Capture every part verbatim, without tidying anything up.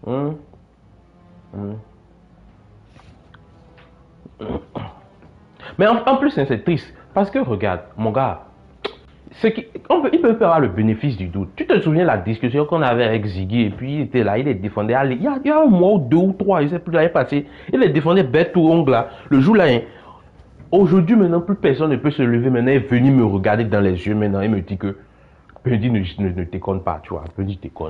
Hum, hum. Mais en, en plus, hein, c'est triste. Parce que regarde, mon gars, c'est qui, on peut, il peut faire le bénéfice du doute. Tu te souviens de la discussion qu'on avait avec Ziggy et puis il était là, il les défendait. Il y a, il y a un mois ou deux ou trois, je sais plus, l'année passée. Il les défendait bête ou ongle là. Le jour là, hein. Aujourd'hui, maintenant, plus personne ne peut se lever. Maintenant, il est venu me regarder dans les yeux. Maintenant, il me dit que Bendy ne, ne, ne déconne pas, tu vois. Bendy déconne.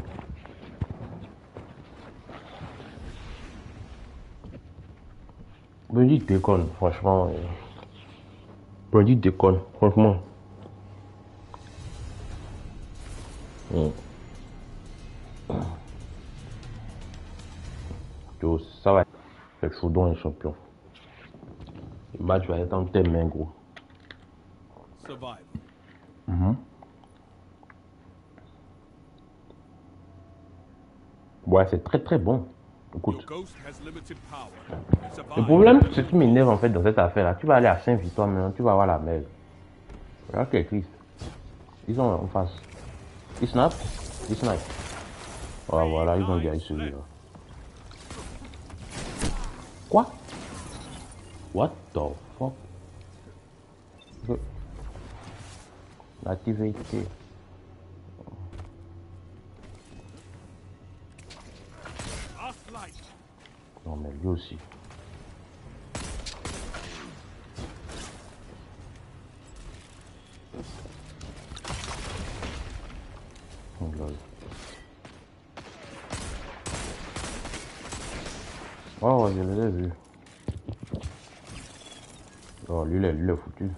Bendy déconne, franchement. Bendy déconne, franchement. Mm. Yo, ça va être chaud dans un champion. Le match va être en tes mains, gros. Mm-hmm. Ouais, c'est très très bon. Écoute. Le problème, ce qui m'énerve en fait dans cette affaire-là, tu vas aller à cinq victoires maintenant, tu vas avoir la merde. Là, c'est triste. Ils sont en face. Ils snap. Ils snap. Oh, voilà, ils ont gagné celui-là. Quoi? What the fuck? L'activité. Non, mais lui aussi. Oh, lol. Oh, je l'ai vu. Oh, lui, lui, lui, est foutu.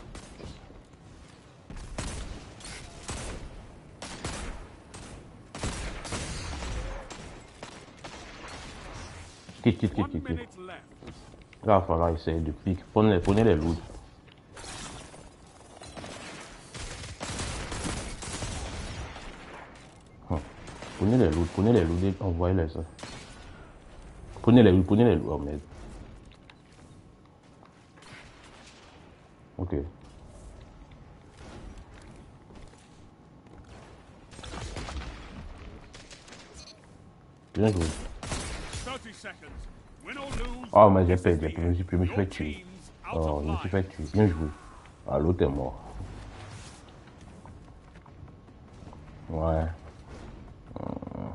Quitte, quitte, quitte, quitte, quitte. Là, il va falloir essayer de piquer. Prenez les, prenez les loups. Hum. Prenez les loups, prenez les loups, envoyez-les ça. Prenez les loups, prenez les loups. Oh merde. Ok. Bien joué. Oh, mais j'ai perdu, je me suis, je me suis fait tuer. Oh, je me suis fait tuer. Bien joué. Ah, l'autre est mort. Ouais. Hum.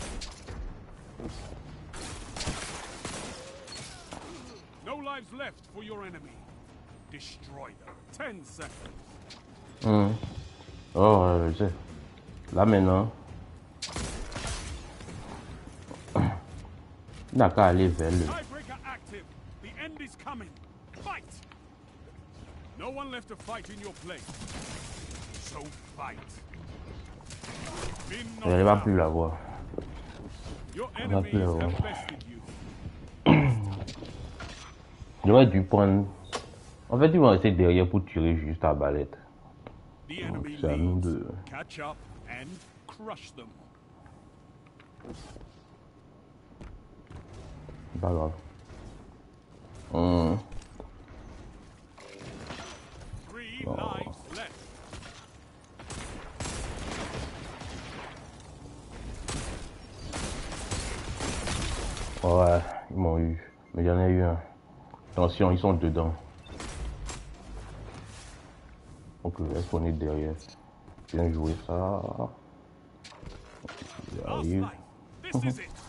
No lives left for your enemy. Destroy them. Ten seconds. Hum. Oh, ouais, je sais. Là maintenant. Il n'a qu'à aller vers le. Tiebreaker active. The end is coming. Fight. No one left to fight in your place. So fight. Elle ne va plus la voir. Your Elle va plus la enemies voir. have bested you. J'aurais dû prendre. En fait, ils vont rester derrière pour tirer juste à balette. The enemy C'est à nous leads. de. Catch up and crush them. C'est pas grave. Hum. Three Oh. lives left. Ouais, ils m'ont eu. Mais j'en ai eu un. Attention, ils sont dedans. Donc, est-ce qu'on est derrière? Bien joué ça. Il Last arrive. life. This is it.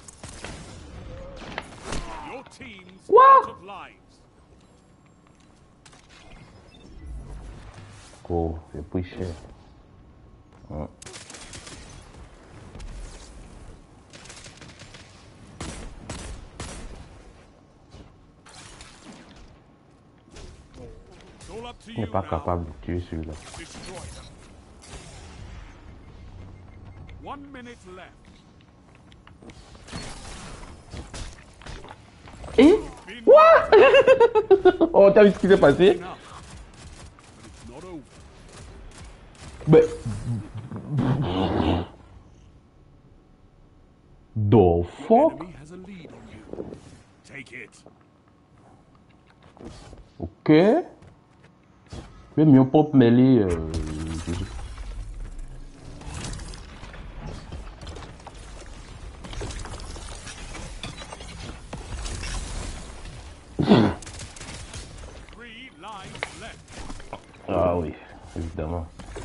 Your team's What? out of lives. Oh, c'est pris cher. Hum. It's all up to Il n'est you pas now. capable de tuer celui-là. Destroy them. One minute left. Et Been what? Oh, t'as vu ce qui s'est passé? enough. But it's not over. Mais. The Your fuck? enemy has a lead on you. Take it. Ok. Je vais mieux pop mêler. Euh... Ah oui, évidemment.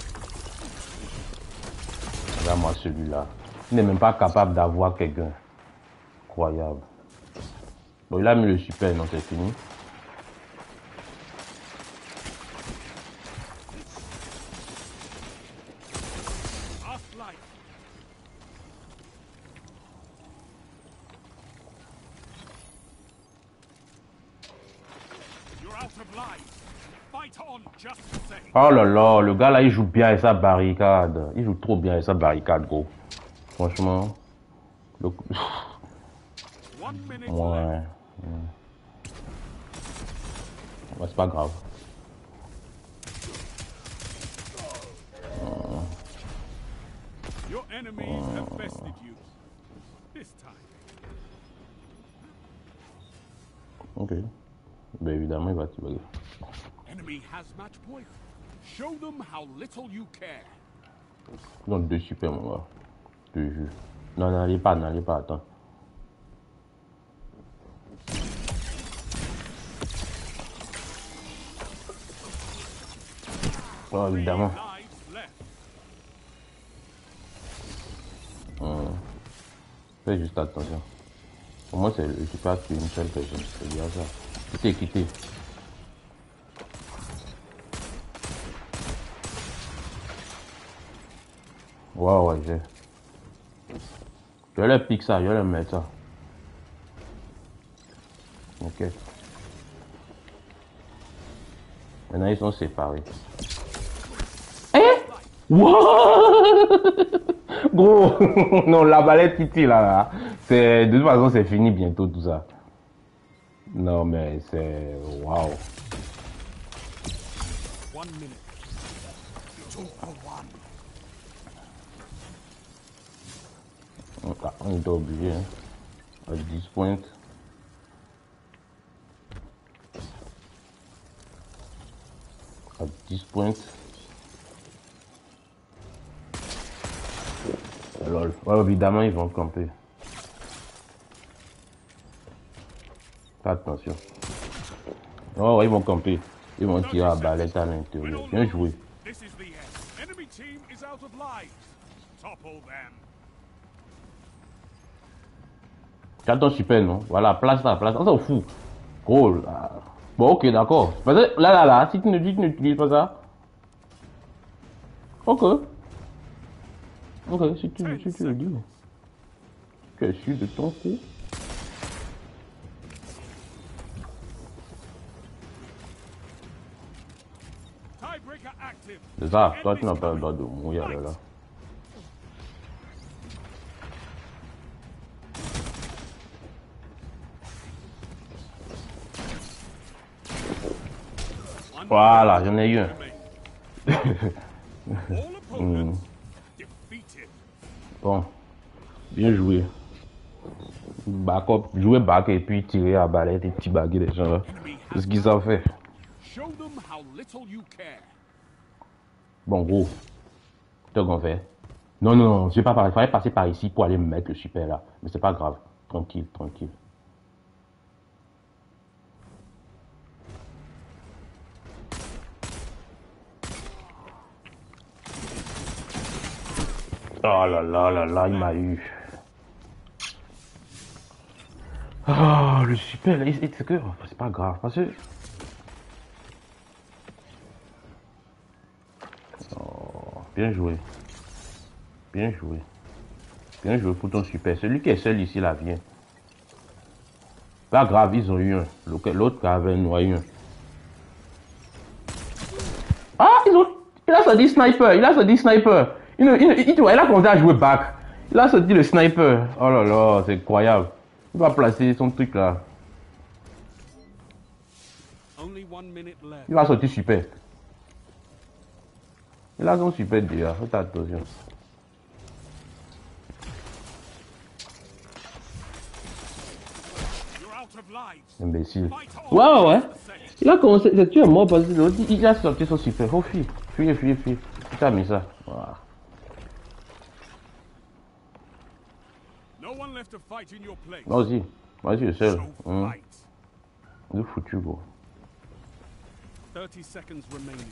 Regarde-moi celui-là. Il n'est même pas capable d'avoir quelqu'un. Incroyable. Bon, il a mis le super, non, c'est fini. Oh là là, le gars là, il joue bien avec sa barricade. Il joue trop bien avec sa barricade, gros. Franchement. Le... ouais. Ouais, c'est pas grave. Your enemies have bested you. This time. Ok. Ben évidemment, il va tirer. Enemy has match point. Show them how little you care. Donc deux super, mon gars. Je te jure. Non, n'allez pas, n'allez pas, attends. Oh, évidemment. Hum. Fais juste attention. Pour moi, c'est je pas tuer une seule personne. C'est bien ça. Quittez, quittez. Ouais, ouais, j'ai. Je vais leur piquer ça, je vais leur mettre ça. Ok. Maintenant, ils sont séparés. Eh? Wow. Gros, non, la balette titi là, là. C'est, de toute façon, c'est fini bientôt tout ça. Non, mais c'est. Waouh. One minute. Two for one. On est obligé, hein. À dix points. À dix points. Alors, ouais, évidemment, ils vont camper. Fais attention. Oh, ils vont camper. Ils vont tirer à balette à l'intérieur. Bien joué. T'as ton super, non? Voilà, place là, place là. On s'en fout. Gros, là. Bon, ok, d'accord. Parce que là, là, là, si tu ne dis, tu n'utilises pas ça. Ok. Ok, si tu, si tu le dis. Tu es sûr de ton coup. C'est ça, toi tu n'as pas le droit de mourir là. là. Voilà, j'en ai eu un. hmm. Bon, bien joué. Back up, jouer back et puis tirer à balette et petit baguer les gens là. C'est ce qu'ils ont fait. Bon, gros. Qu'est-ce qu'on fait? Non, non, non, je vais pas parler. Il fallait passer par ici pour aller me mettre le super là. Mais c'est pas grave. Tranquille, tranquille. Oh là là là là, il m'a eu. Ah, oh, le super, là, c'est que c'est pas grave, parce que. Oh, bien joué. Bien joué. Bien joué pour ton super. Celui qui est seul ici, là, vient. Pas grave, ils ont eu un. L'autre qui avait noyé un. Ah, ils ont. Il a sorti sniper. Il a sorti sniper. Il, il, il, il, il a commencé à jouer back. Il a sorti le sniper. Oh là là, c'est incroyable. Il va placer son truc là. Il va sortir super. Il a son super déjà. Faites attention. Imbécile. Ouais, ouais. Il a commencé. Tu es mort parce que il a sorti son super. Faut fuir. Fuir, fuir, fuir. Tu as mis ça. Voilà. Moi aussi. Moi aussi, je suis seul. Hum. De foutu, gros. thirty seconds remaining.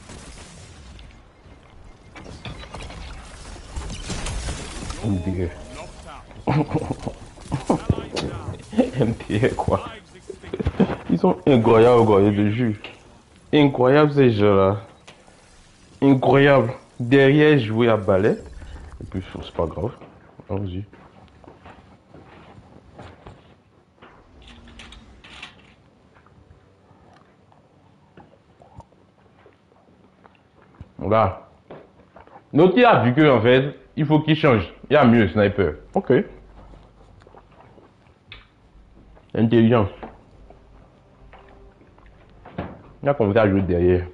M D R. Knocked out. Allies down. M D R quoi. Lives extinct. Ils sont incroyables quoi, je te jure. Incroyable ces jeux-là. Incroyable. Derrière, jouer à balai. Et puis, c'est pas grave. Allons-y. Là. Noti a vu que, en fait, il faut qu'il change. Il y a mieux, sniper. Ok. Intelligent. Il a commencé à jouer derrière.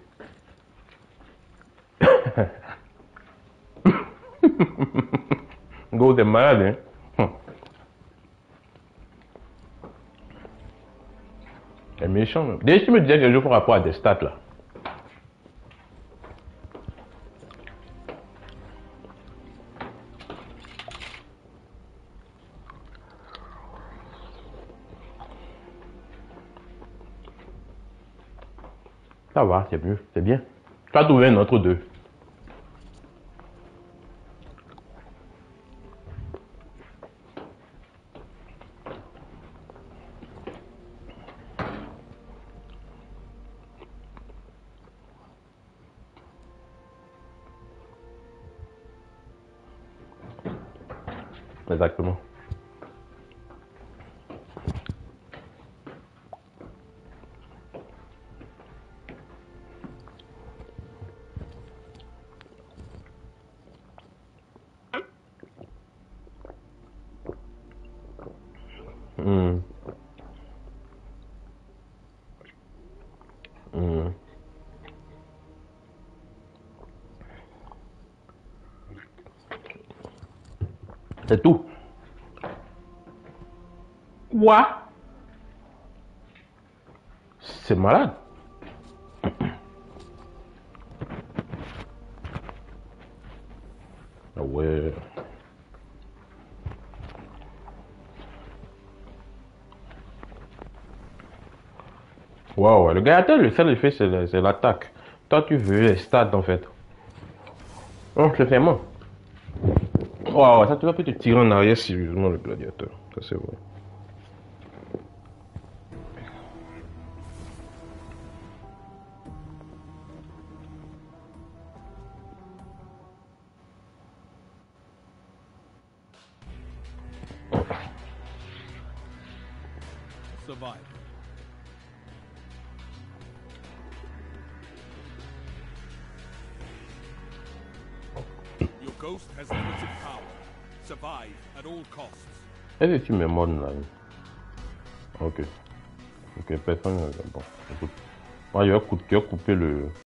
Go, t'es malade, hein? C'est méchant, même. Déjà, tu me disais que je joue par rapport à des stats, là. Ça va, c'est mieux, c'est bien. Tu as trouvé un autre deux. Exactement. Hmm. Hmm. C'est tout. Quoi? C'est malade. Ah ouais. Waouh, le gars, attends, le seul effet, c'est l'attaque. Toi, tu veux les stats, en fait. On je le fais moi. Waouh, ça, tu vas peut-être te tirer en arrière sérieusement, le gladiateur. Ça, c'est vrai. Survive. Your ghost has limited power. Survive at all costs. Est-ce que tu me mords là? Ok. Ok, personne. Bon, écoute. Moi, je vais couper le.